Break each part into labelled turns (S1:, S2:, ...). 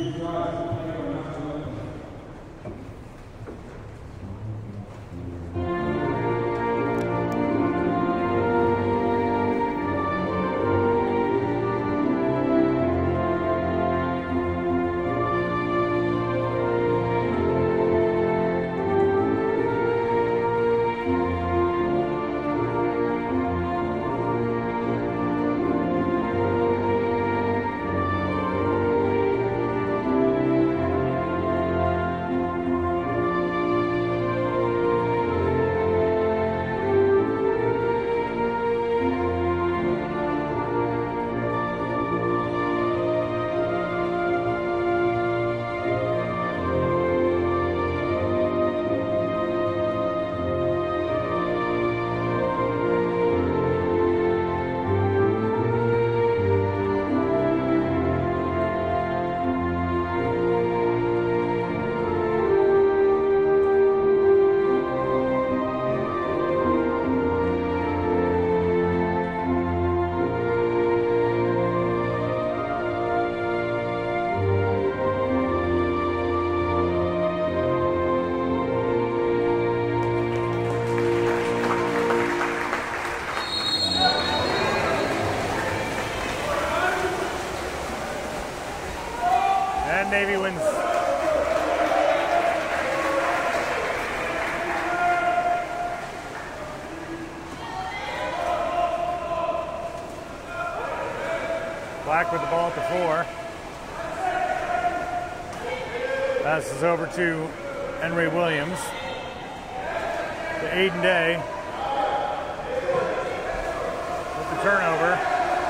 S1: Navy wins. Black with the ball at the 4. Passes over to Henry Williams. To Aiden Day. With the turnover.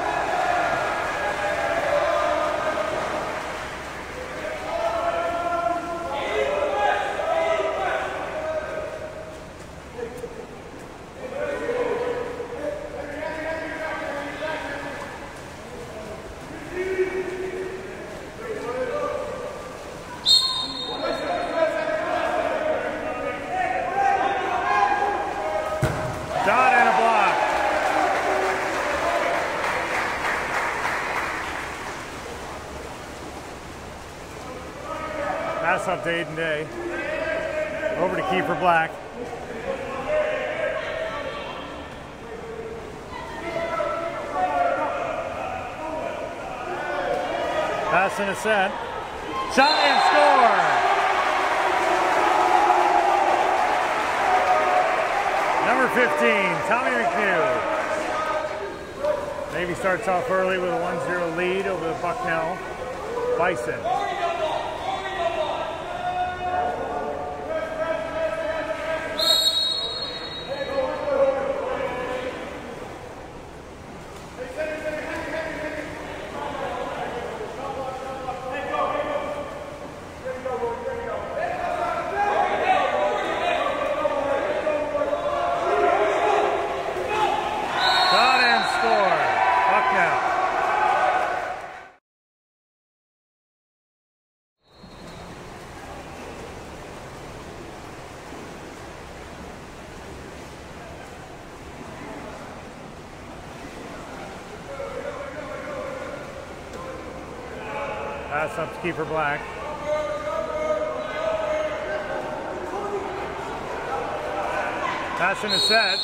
S1: Pass up to Aiden Day. Over to Kiefer Black. Pass in a set. Shot and score! Number 15, Tommy McNew. Navy starts off early with a 1-0 lead over the Bucknell Bison. Pass up to Kiefer Black. Pass in a set.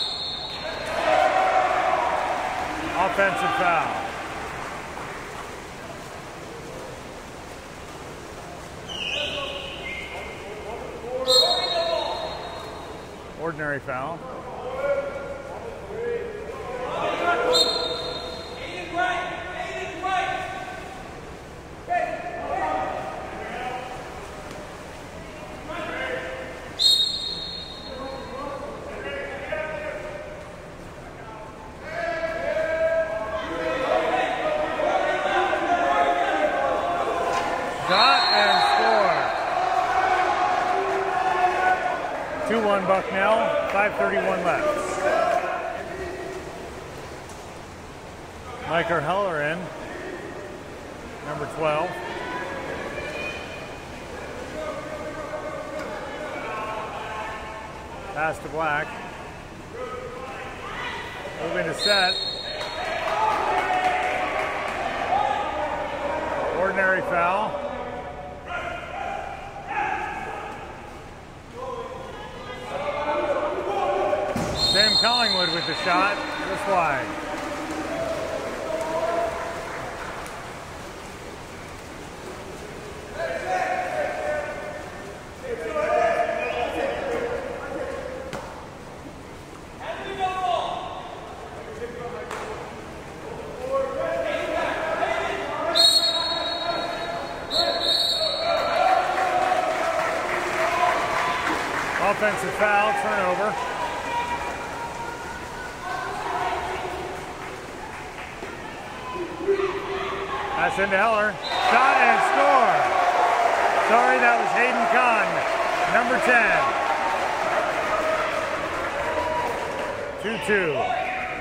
S1: Offensive foul. Ordinary foul. Shot and score. 2-1 Bucknell, 5:31 left. Mike Heller in, number 12. Pass to Black. Moving to set. Ordinary foul. Collingwood with the shot, just wide. Offensive foul, turnover. Pass into Heller. Shot and score. Sorry, that was Hayden Kahn, number 10. 2-2.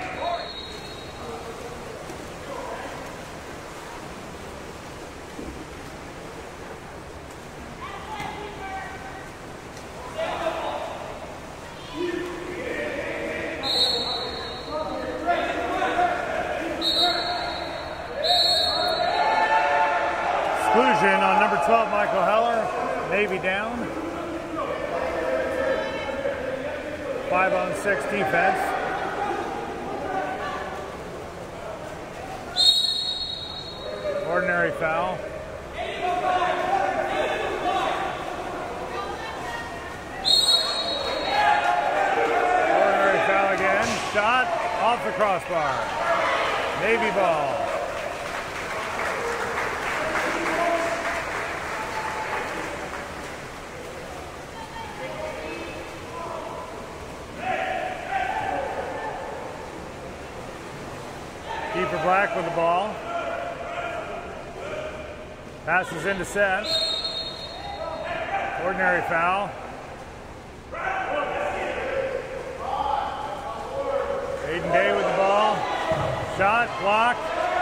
S1: Exclusion on number 12, Michael Heller. Navy down. 5-on-6 defense. Ordinary foul. Ordinary foul again. Shot off the crossbar. Navy ball. Keeper Black with the ball. Passes into set. Ordinary foul. Aiden Day with the ball. Shot, blocked.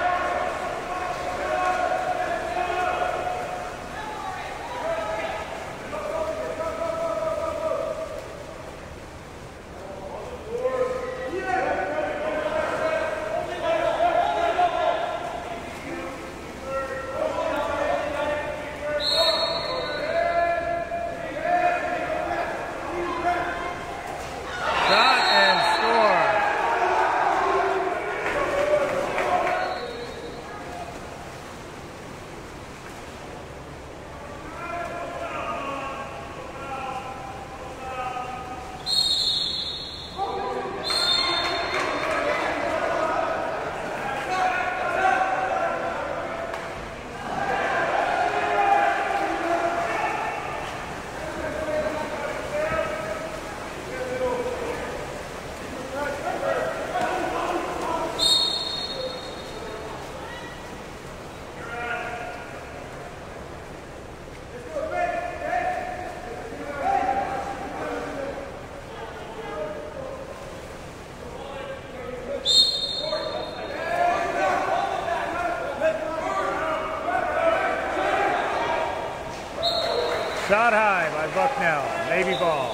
S1: Shot high by Bucknell. Navy ball.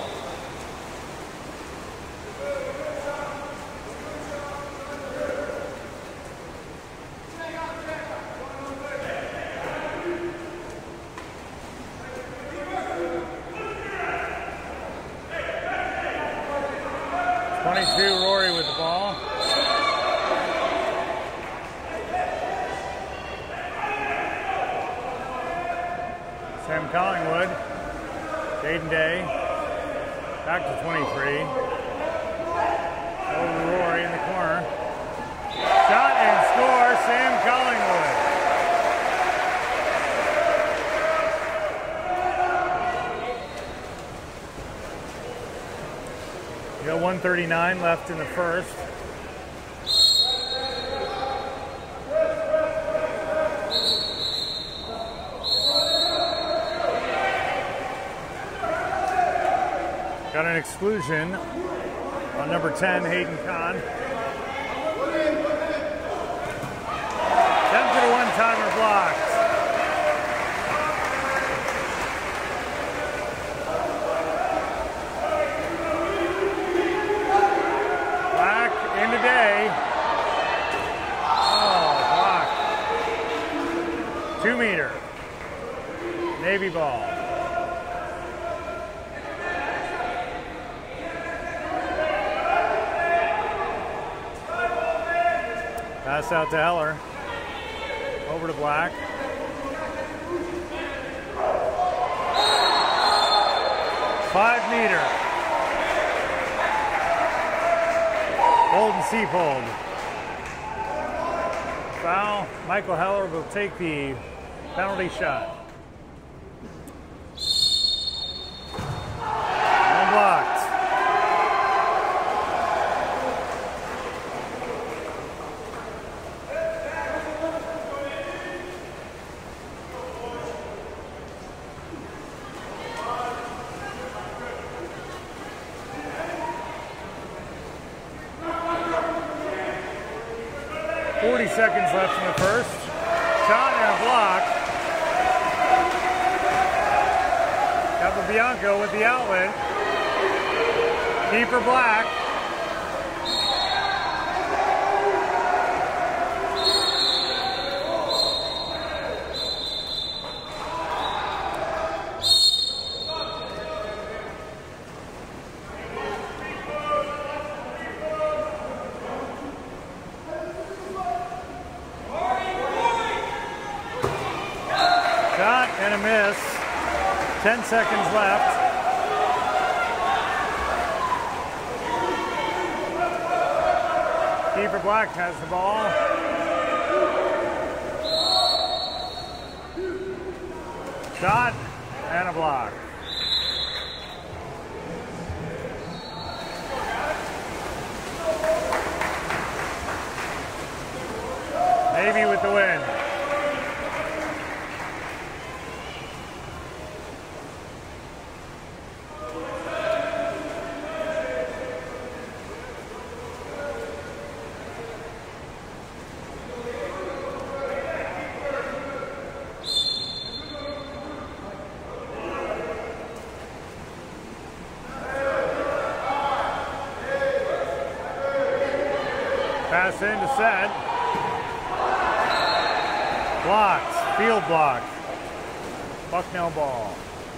S1: Rory with the ball. Sam Collingwood. Jaden Day. Back to 23. Over Rory in the corner. Shot and score, Sam Collingwood. You got 1:39 left in the first. Got an exclusion on number 10, Hayden Kahn. Attempted a one-timer blocked. Black into Day. Oh, blocked. 2 meter. Navy ball. Pass out to Heller. Over to Black. $5-meter. Hold and seep hold. Foul. Michael Heller will take the penalty shot. Unblocked. Seconds left in the first. Shot and a block. Capobianco with the outlet. Keeper Black. And a miss. 10 seconds left. Keeper Black has the ball. Shot and a block. Navy with the win. Pass into set. Blocked. Field block. Bucknell ball.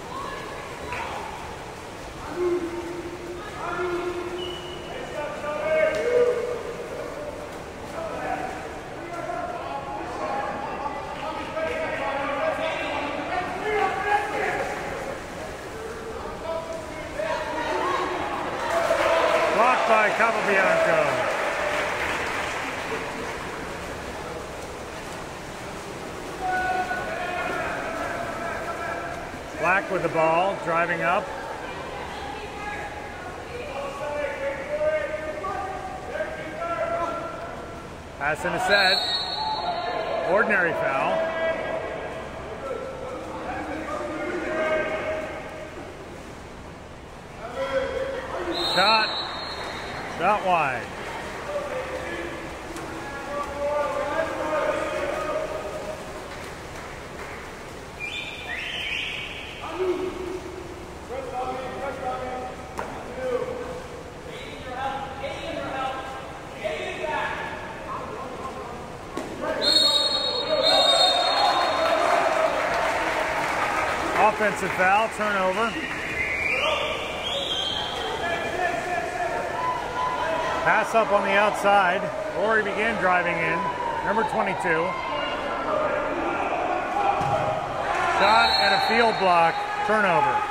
S1: Blocked by Capobianco. Black with the ball, driving up. Pass in a set. Ordinary foul. Shot. Shot wide. Offensive foul, turnover. Pass up on the outside. Lori began driving in. Number 22. Shot and a field block, turnover.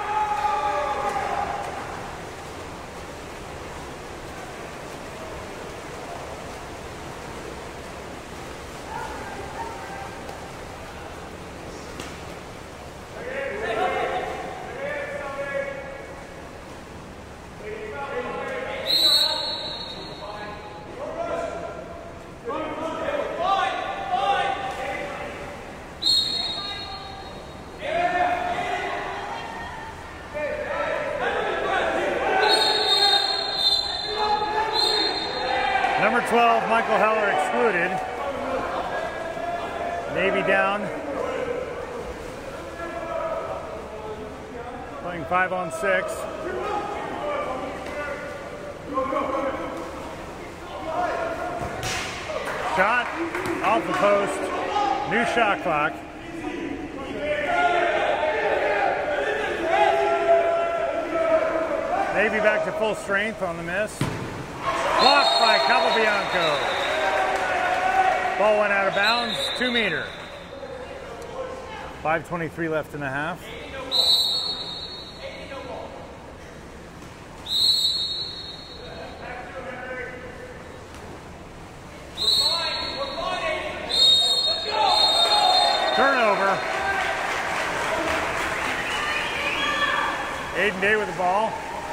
S1: Number 12, Michael Heller excluded. Navy down. Playing 5-on-6. Shot off the post. New shot clock. Navy back to full strength on the miss. Blocked by Capobianco. Ball went out of bounds, 2 meter. 5:23 left in the half. Turnover. Aiden Day with the ball.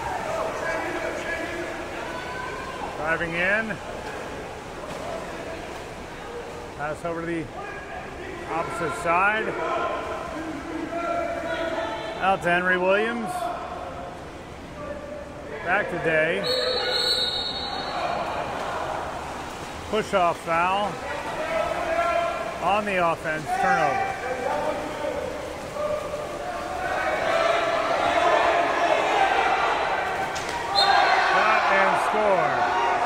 S1: Driving in. Pass over to the opposite side. Out to Henry Williams. Back to Day. Push-off foul. On the offense, turnover. Shot and score.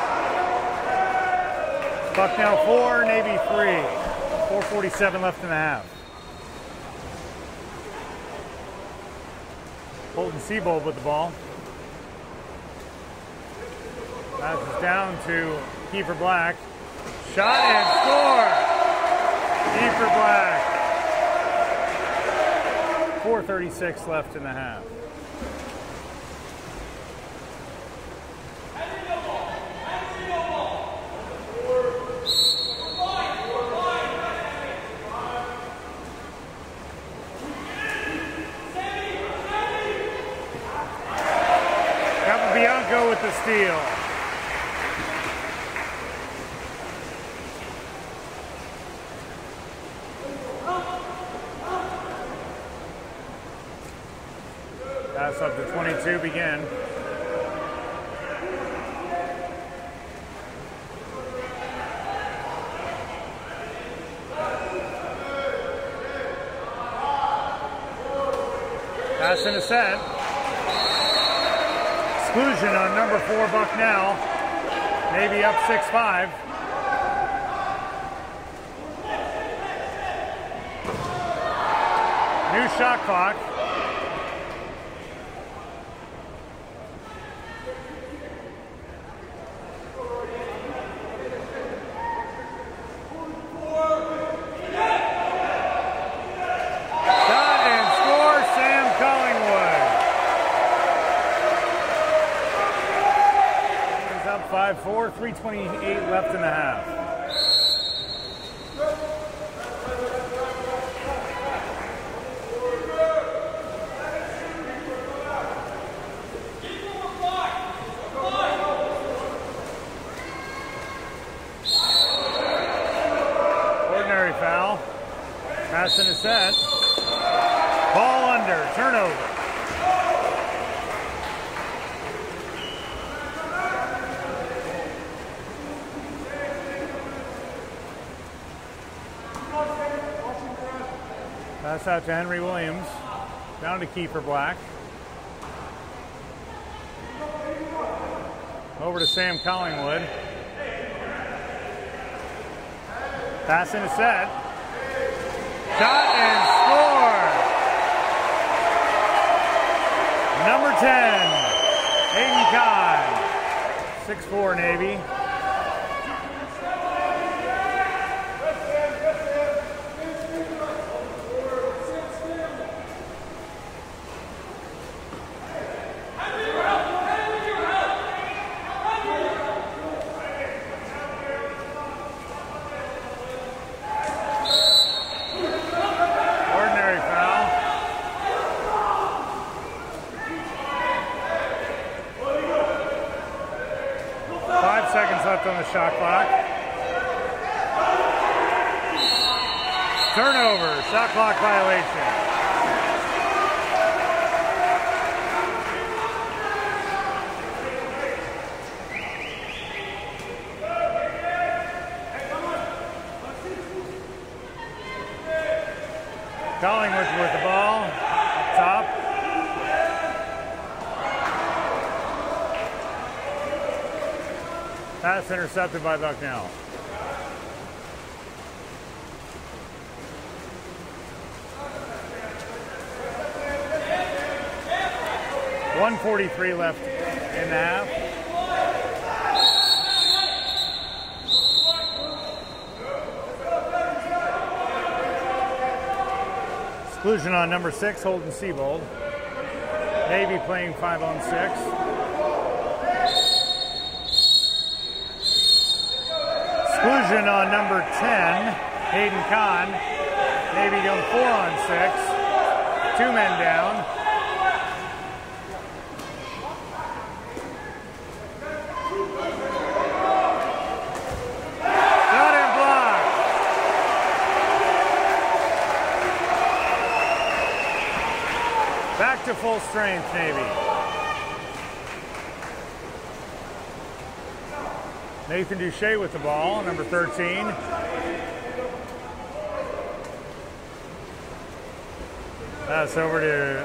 S1: Bucknell 4, Navy 3. 4:47 left in the half. Holden Seabold with the ball. Passes down to Kiefer Black. Shot and score! Kiefer Black. 4:36 left in the half. Capobianco with the steal. Pass up to 22, begin. Pass in a set. Exclusion on number 4 Bucknell. Maybe up 6-5. New shot clock. Shot and score, Sam Collingwood. He's up 5-4, 3:28 left in the half. Ordinary foul. Pass in a set. Ball under. Turnover. Pass out to Henry Williams. Down to Kiefer Black. Over to Sam Collingwood. Pass in a set. Shot and score. Number 10, Aiden Kahn. 6'4" Navy. Ordinary foul. Seconds left on the shot clock. Turnover, shot clock violation. Collingwood with the ball up top. Pass intercepted by Bucknell. .143 left in the half. Exclusion on number 6, Holden Siebold. Navy playing 5-on-6. Exclusion on number 10, Hayden Kahn. Navy going 4-on-6. 2 men down. Shot and block. Back to full strength, Navy. Nathan Duche with the ball, number 13. Pass over to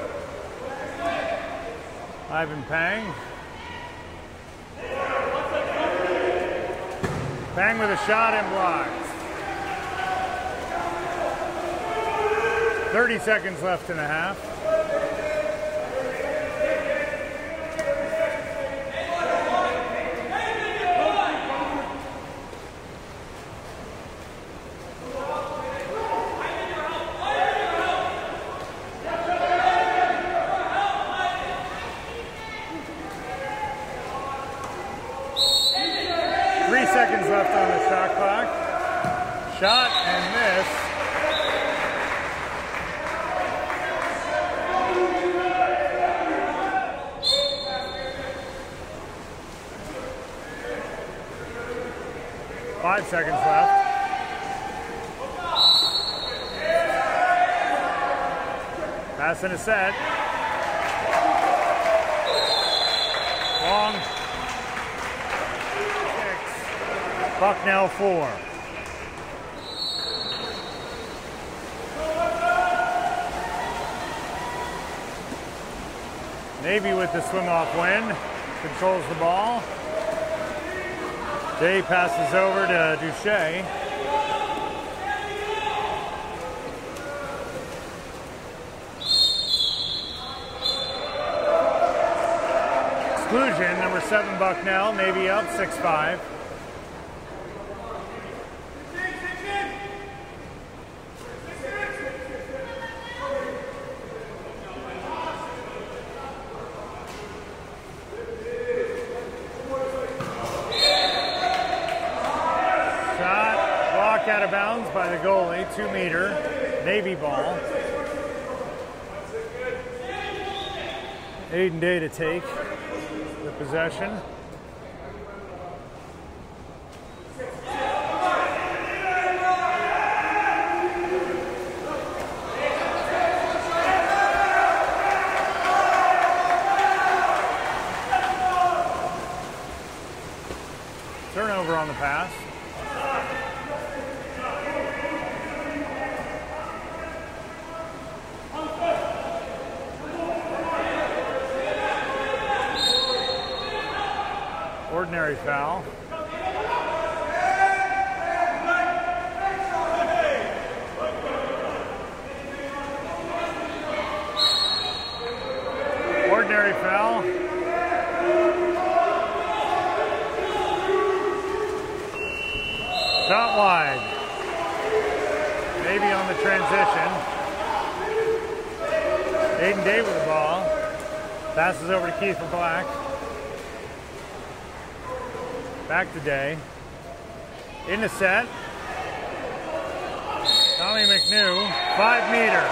S1: Ivan Pang. Pang with a shot and blocked. 30 seconds left in the half. Seconds left on the shot clock. Shot and miss. Five seconds left. Pass in a set. Long. Bucknell 4. Navy with the swim-off win. Controls the ball. Day passes over to Duche. Exclusion, number 7 Bucknell. Navy up 6-5. Out of bounds by the goalie, 2-meter, Navy ball. Aiden Day to take the possession. Turnover on the pass. Ordinary foul. Ordinary foul. Shot wide. Navy on the transition. Aiden Day with the ball. Passes over to Keith Black. Back to Day. In the set. Tommy McNew, 5-meter.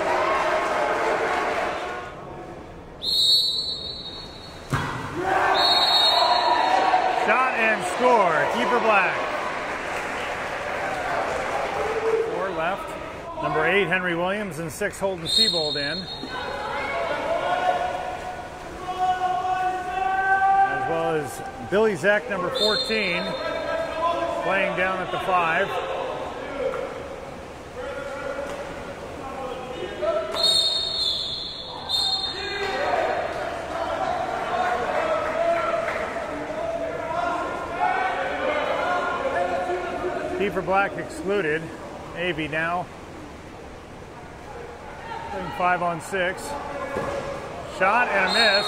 S1: Shot and score. Keeper Black. 4 left. Number 8, Henry Williams, and 6, Holden Siebold in. As well as Billy Zeck, number 14, playing down at the 5. Keeper Black excluded. Navy now playing 5-on-6. Shot and a miss.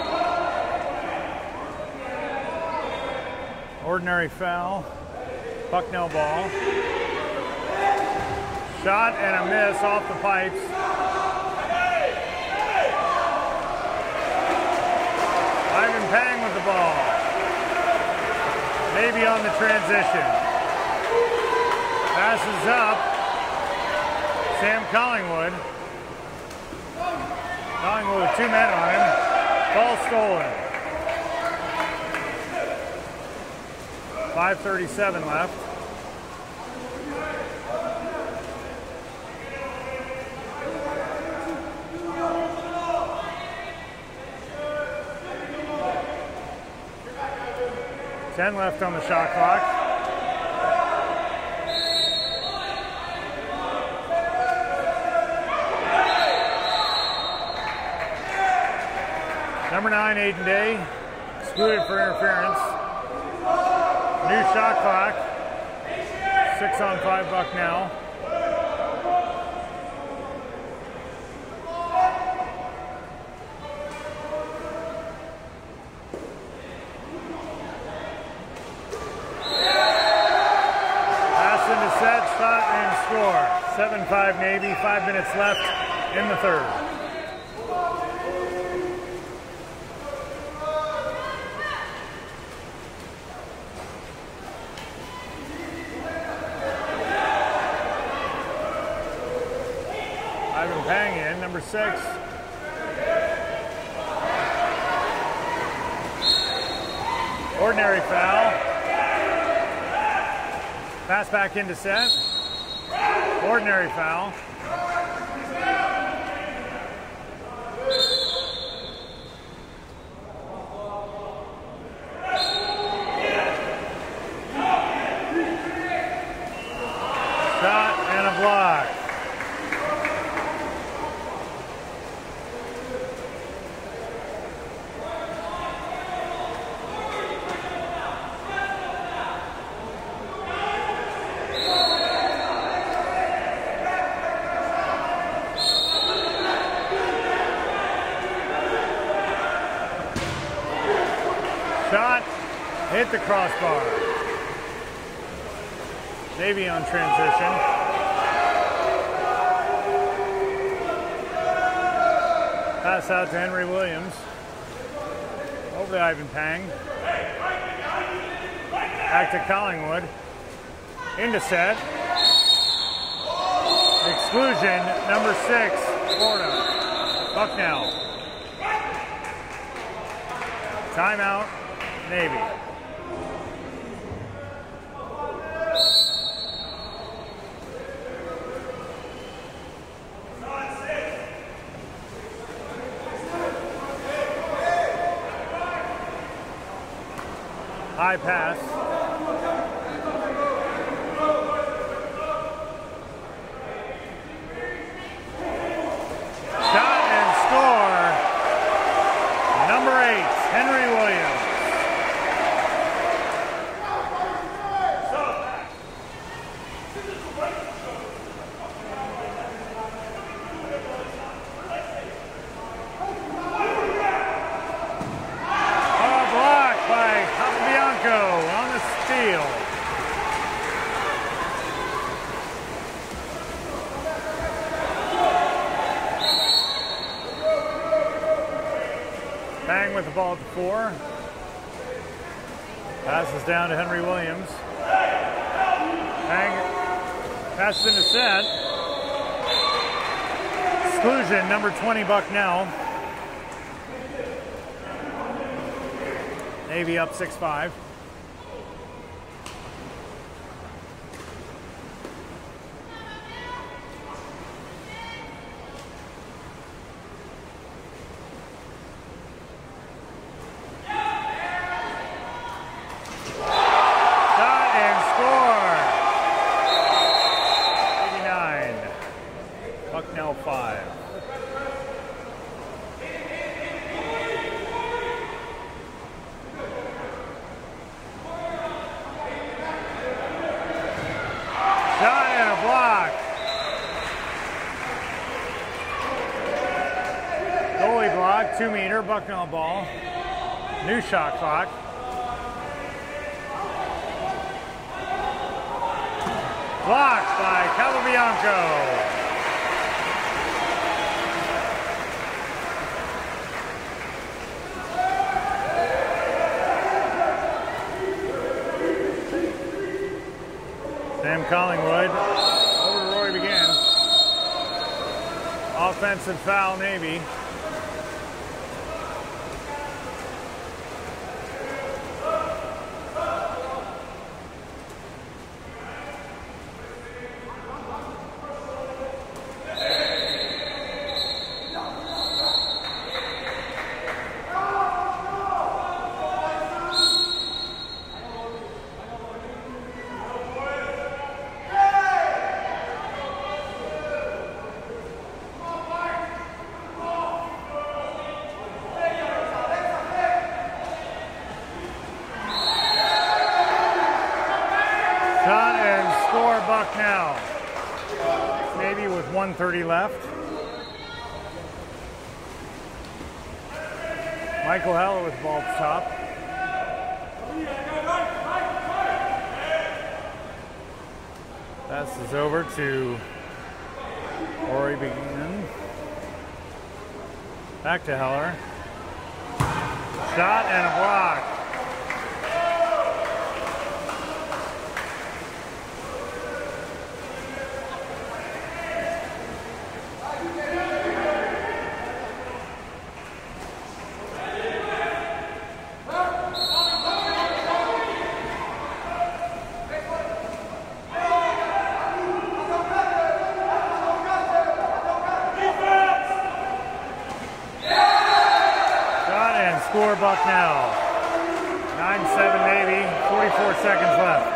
S1: Ordinary foul. Bucknell ball. Shot and a miss off the pipes. Navy on the transition. Passes up. Sam Collingwood. Collingwood with 2 men on him. Ball stolen. 5:37 left. Ten left on the shot clock. Number 9, Aiden Day, excluded for interference. New shot clock. 6-on-5 Bucknell. Shot and score. 7-5 Navy, 5 minutes left in the third. Ivan Pang in, number 6. Ordinary foul. Pass back into set. Ordinary foul. Shot and a block. Shot, hit the crossbar. Navy on transition. Pass out to Henry Williams. Over to Ivan Pang. Back to Collingwood. Into set. Exclusion, number 6, Florida. Bucknell. Timeout. Navy. High pass. Shot and score. Number 8, Henry Williams. On the steal. Bang with the ball at the 4. Passes down to Henry Williams. Bang passes into set. Exclusion, number 20 Bucknell. Navy up 6-5. Bucknell 5. Shot and a block. Goalie block, 2-meter, Bucknell ball. New shot clock. Blocked by Capobianco. Collingwood. Over to Roy Begin. Offensive foul, Navy. Shot and score Bucknell. Navy with 1:30 left. Michael Heller with the ball at the top. Pass is over to Rory Begin. Back to Heller. Shot and a block. Score Bucknell. 9-7 Navy, 44 seconds left.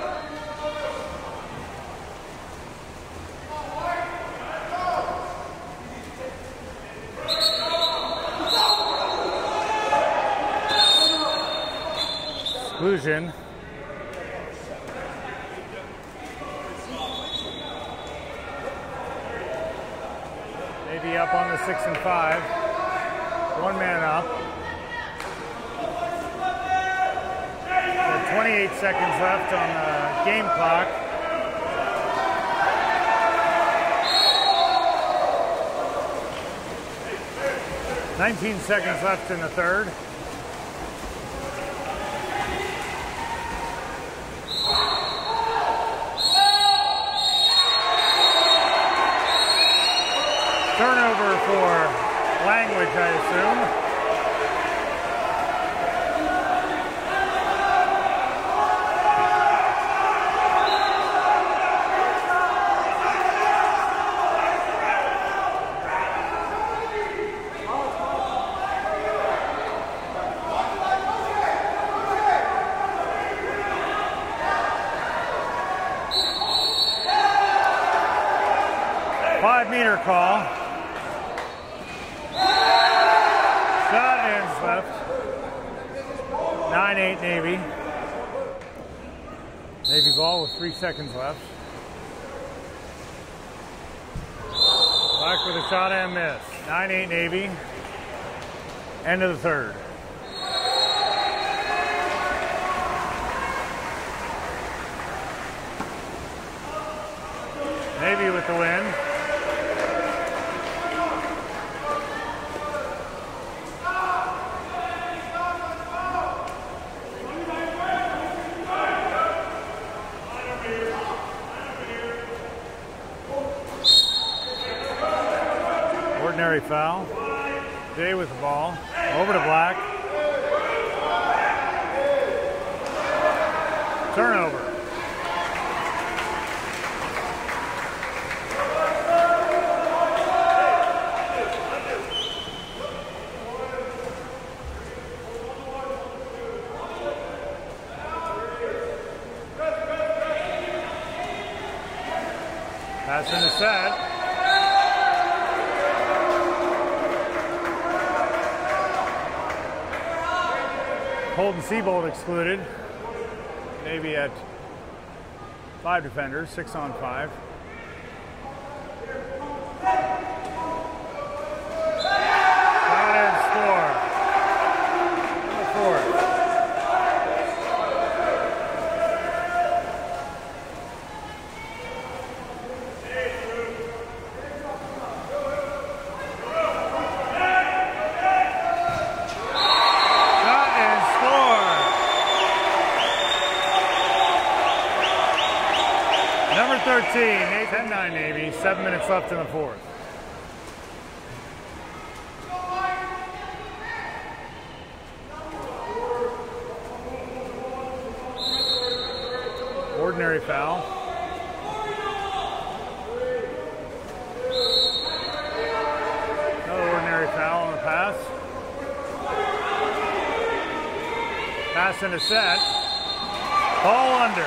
S1: Exclusion. Navy up on the 6 and 5. One man up. 28 seconds left on the game clock. $19 seconds left in the third. Turnover for Language, I assume. Five-meter call. Shot ends left. 9-8 Navy. Navy ball with 3 seconds left. Black with a shot and miss. 9-8 Navy. End of the third. Navy with the win. Ordinary foul. Jay with the ball. Over to Black. Turnover. Pass in the set. Holden Seabold excluded. Navy at 5 defenders, 6 on 5. Shot and score. Fourth. 12-13, 10-9 Navy, 7 minutes left in the fourth. Ordinary foul. Another ordinary foul on the pass. Pass into set. Ball under.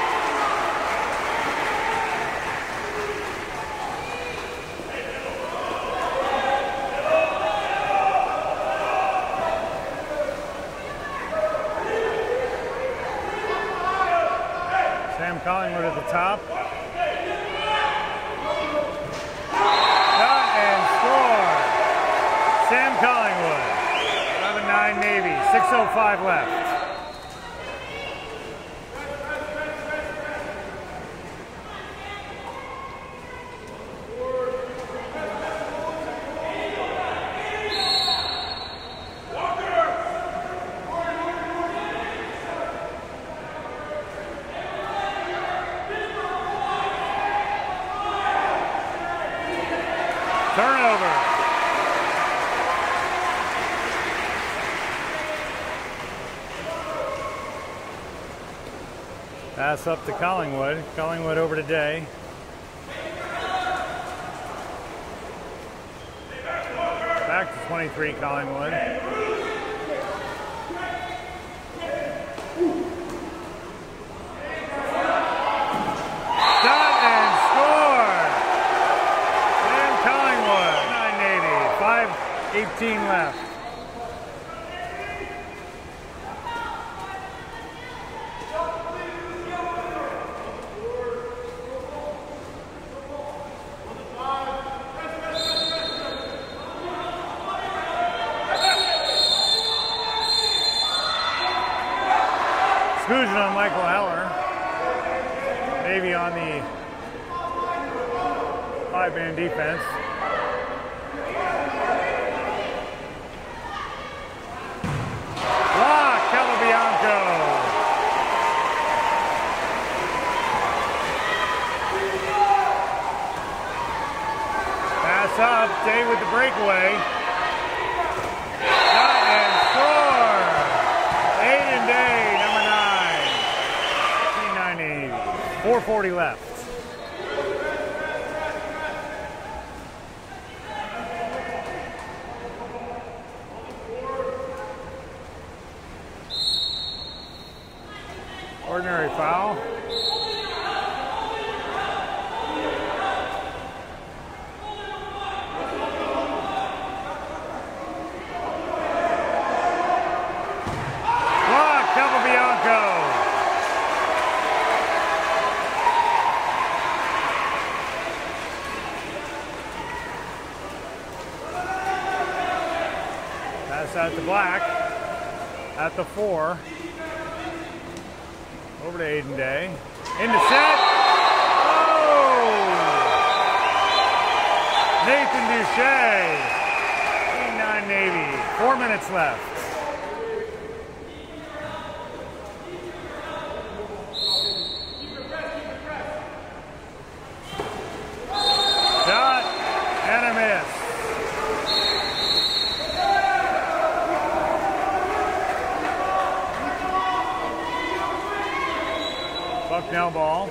S1: Collingwood at the top. Shot and score. Sam Collingwood. 11-9 Navy. 6:05 left. Turnover. Pass up to Collingwood. Collingwood over to Day. Back to 23 Collingwood. Shot and score. 5:18 left. Exclusion on Michael Heller. Navy on the 5-man defense. Pass up, Day with the breakaway. Shot and score! Aiden Day, number 9. 9-8. 4:40 left. Ordinary foul. Pass out to Black at the 4. Over to Aiden Day. Into set. Oh! Nathan Duche. 9 Navy. 4 minutes left. Shot and a miss. Bucknell ball.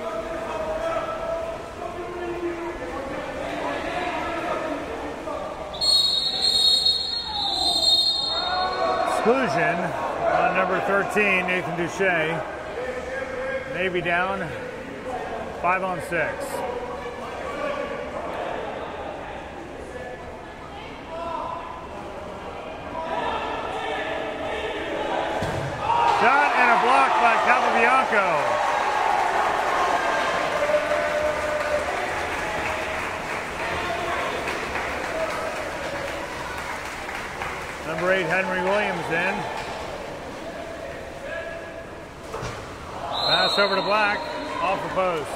S1: Exclusion on number 13, Nathan Duche. Navy down 5-on-6. Shot and a block by Capobianco. Number 8, Henry Williams in. Pass over to Black, off the post.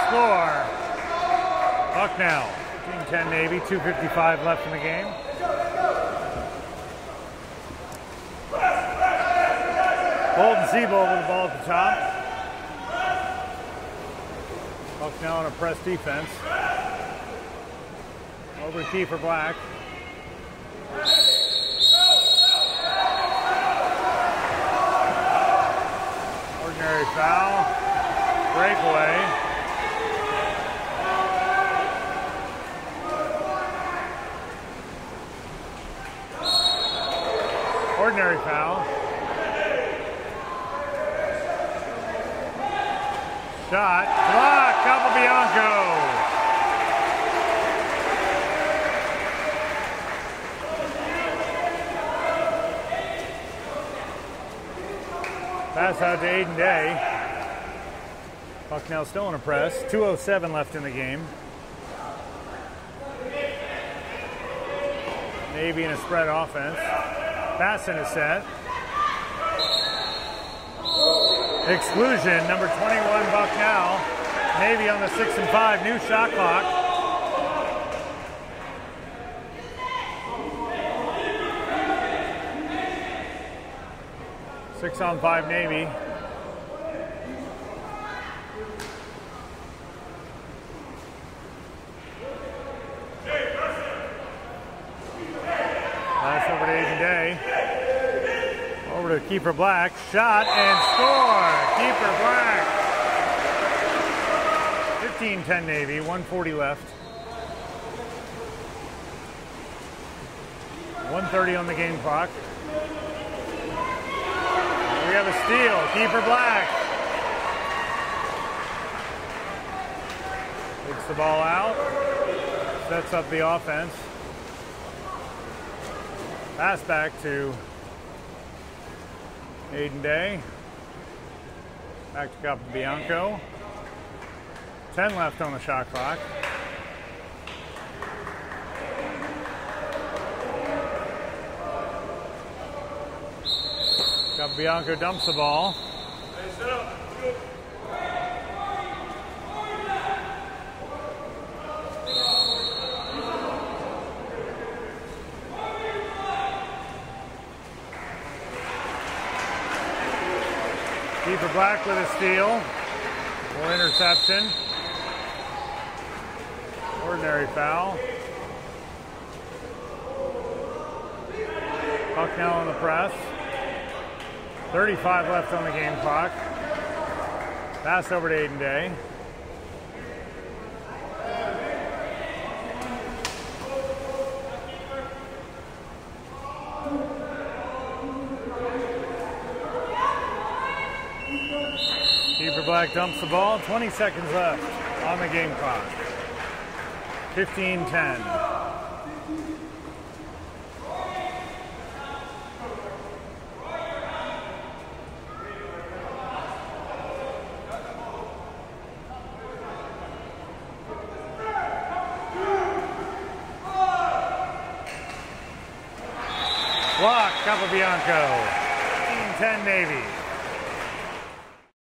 S1: score. Bucknell, 15-10 Navy, 2:55 left in the game. Bolden Siebold with the ball at the top. Bucknell on a press defense. Over to Kiefer Black. Ordinary foul. Breakaway. Ordinary foul. Shot. Block. Capobianco. Pass out to Aiden Day. Bucknell still in a press. 2:07 left in the game. Navy in a spread offense. Bison is set. Exclusion, number 21, Bucknell. Navy on the 6 and 5, new shot clock. Six on 5 Navy. Pass over to Aiden Day. Over to Kiefer Black. Shot and score. Kiefer Black. 15-10 Navy. 1:40 left. 1:30 on the game clock. We have a steal. Kiefer Black takes the ball out. Sets up the offense. Pass back to Aiden Day. Back to Capobianco. 10 left on the shot clock. Capobianco dumps the ball. Kiefer Black with a steal or interception. Ordinary foul. Bucknell on the press. 35 left on the game clock. Pass over to Aiden Day. Kiefer Black dumps the ball. 20 seconds left on the game clock. 15-10. Block, Capobianco. 15-10 Navy.